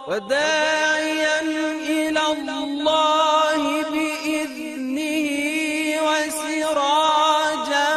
وداعيا إلى الله بإذنه وسراجا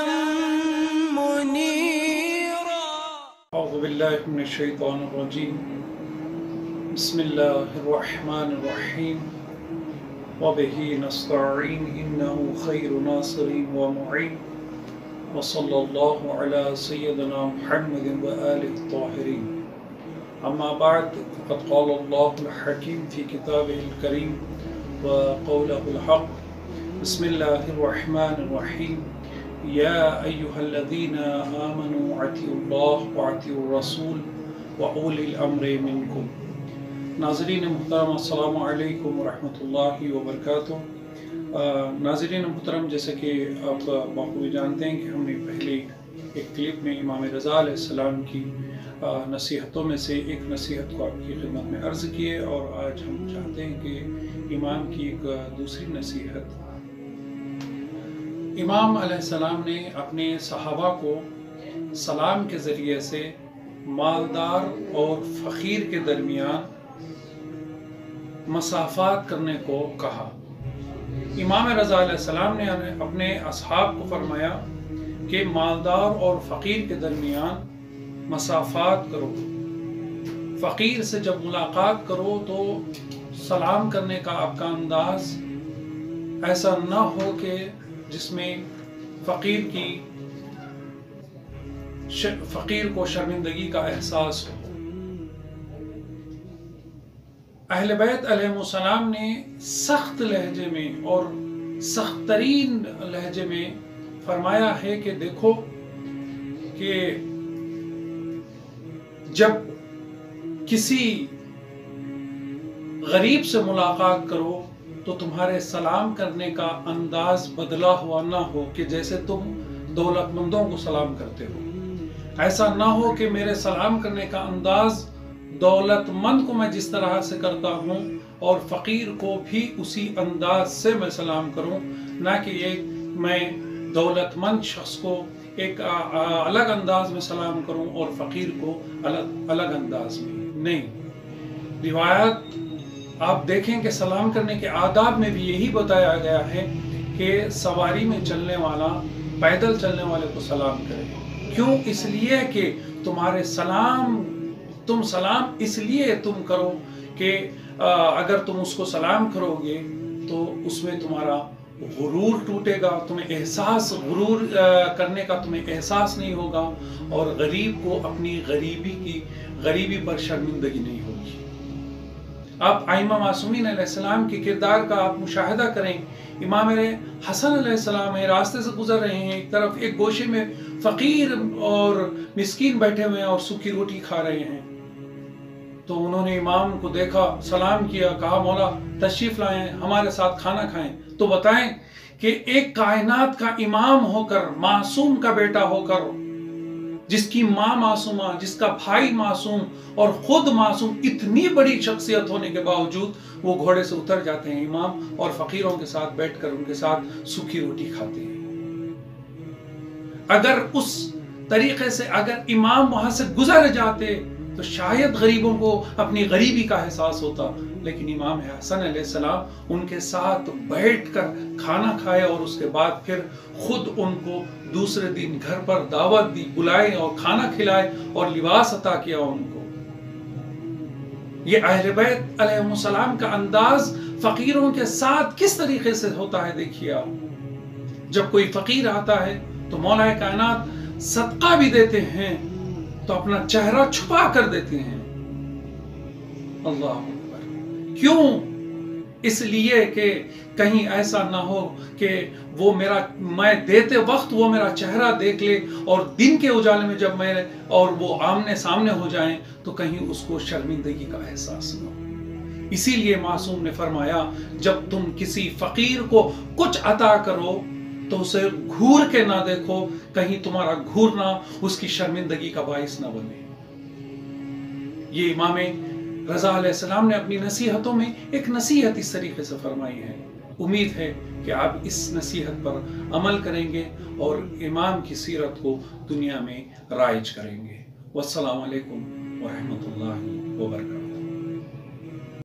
منيرا. أعوذ بالله من الشيطان الرجيم. بسم الله الرحمن الرحيم. وبه نستعين إنه خير ناصر ومعين. وصلى الله على سيدنا محمد وآله الطاهرين. أما بعد فقد قال الله الحكيم في كتابه الكريم وقوله الحق. بسم الله الرحمن الرحيم. يا أيها الذين آمنوا أطيعوا الله وأطيعوا الرسول وأولي الأمر منكم. ناظرین محترم السلام علیکم ورحمۃ اللہ وبرکاتہ. ناظرین محترم، جیسے کہ آپ بخوبی جانتے ہیں کہ ہم نے پہلے ایک کلپ میں امام رضا علیہ السلام کی نصیحتوں میں سے ایک نصیحت کو آپ کی خدمت میں عرض کیے، اور آج ہم چاہتے ہیں کہ امام کی ایک دوسری نصیحت. امام علیہ السلام نے اپنے صحابہ کو سلام کے ذریعے سے مالدار اور فقیر کے درمیان مسافات کرنے کو کہا. امام رضا علیہ السلام نے اپنے اصحاب کو فرمایا کہ مالدار اور فقیر کے درمیان مسافات کرو. فقیر سے جب ملاقات کرو تو سلام کرنے کا آپ کا انداز ایسا نہ ہو کہ جس میں فقیر کو شرمندگی کا احساس ہو. اہل بیت علیہ السلام نے سخت لہجے میں اور سخت ترین لہجے میں فرمایا ہے کہ دیکھو کہ جب کسی غریب سے ملاقات کرو تو تمہارے سلام کرنے کا انداز بدلا ہوا نہ ہو کہ جیسے تم دولت مندوں کو سلام کرتے ہو. ایسا نہ ہو کہ میرے سلام کرنے کا انداز دولت مند کو میں جس طرح سے کرتا ہوں اور فقیر کو بھی اسی انداز سے میں سلام کروں، نہ کہ میں دولت مند شخص کو ایک الگ انداز میں سلام کروں اور فقیر کو الگ انداز میں. نہیں، روایت آپ دیکھیں کہ سلام کرنے کے آداب میں بھی یہی بتایا گیا ہے کہ سواری میں چلنے والا پیدل چلنے والے کو سلام کرے. کیوں؟ اس لیے کہ تم سلام اس لیے تم کرو کہ اگر تم اس کو سلام کرو گے تو اس میں تمہارا غرور ٹوٹے گا، غرور کرنے کا تمہیں احساس نہیں ہوگا، اور غریب کو اپنی غریبی پر شرمندگی نہیں ہوگی. آپ ائمہ معصومین علیہ السلام کے کردار کا آپ مشاہدہ کریں. امام حسن علیہ السلام راستے سے گزر رہے ہیں، ایک طرف ایک گوشے میں فقیر اور مسکین بیٹھے ہوئے ہیں اور سوکھی روٹی کھا رہے ہیں. تو انہوں نے امام کو دیکھا، سلام کیا، کہا مولا تشریف لائیں، ہمارے ساتھ کھانا کھائیں. تو بتائیں کہ ایک کائنات کا امام ہو کر، معصوم کا بیٹا ہو کر، جس کی ماں معصومہ، جس کا بھائی معصوم اور خود معصوم، اتنی بڑی شخصیت ہونے کے باوجود وہ گھوڑے سے اتر جاتے ہیں امام اور فقیروں کے ساتھ بیٹھ کر ان کے ساتھ سوکھی روٹی کھاتے ہیں. اگر اس طریقے سے اگر امام وہاں سے گزر جاتے تو شاید غریبوں کو اپنی غریبی کا احساس ہوتا، لیکن امام حسن علیہ السلام ان کے ساتھ بیٹھ کر کھانا کھائے اور اس کے بعد پھر خود ان کو دوسرے دن گھر پر دعوت دی، بلائے اور کھانا کھلائے اور لباس عطا کیا ان کو. یہ اہل بیت علیہ السلام کا انداز فقیروں کے ساتھ کس طریقے سے ہوتا ہے دیکھیے آپ. جب کوئی فقیر آتا ہے تو مولا کائنات صدقہ بھی دیتے ہیں تو اپنا چہرہ چھپا کر دیتے ہیں. اللہ اکبر. کیوں؟ اس لیے کہ کہیں ایسا نہ ہو کہ میں دیتے وقت وہ میرا چہرہ دیکھ لے اور دن کے اجالے میں جب میں اور وہ آمنے سامنے ہو جائیں تو کہیں اس کو شرمندگی کا احساس نہ ہو. اسی لیے معصوم نے فرمایا جب تم کسی فقیر کو کچھ عطا کرو تو اسے گھور کے نہ دیکھو، کہیں تمہارا گھورنا اس کی شرمندگی کا باعث نہ بنے. یہ امام رضا علیہ السلام نے اپنی نصیحتوں میں ایک نصیحت اس طریقے سے فرمائی ہے. امید ہے کہ آپ اس نصیحت پر عمل کریں گے اور امام کی سیرت کو دنیا میں رائج کریں گے. والسلام علیکم ورحمۃ اللہ وبرکاتہ.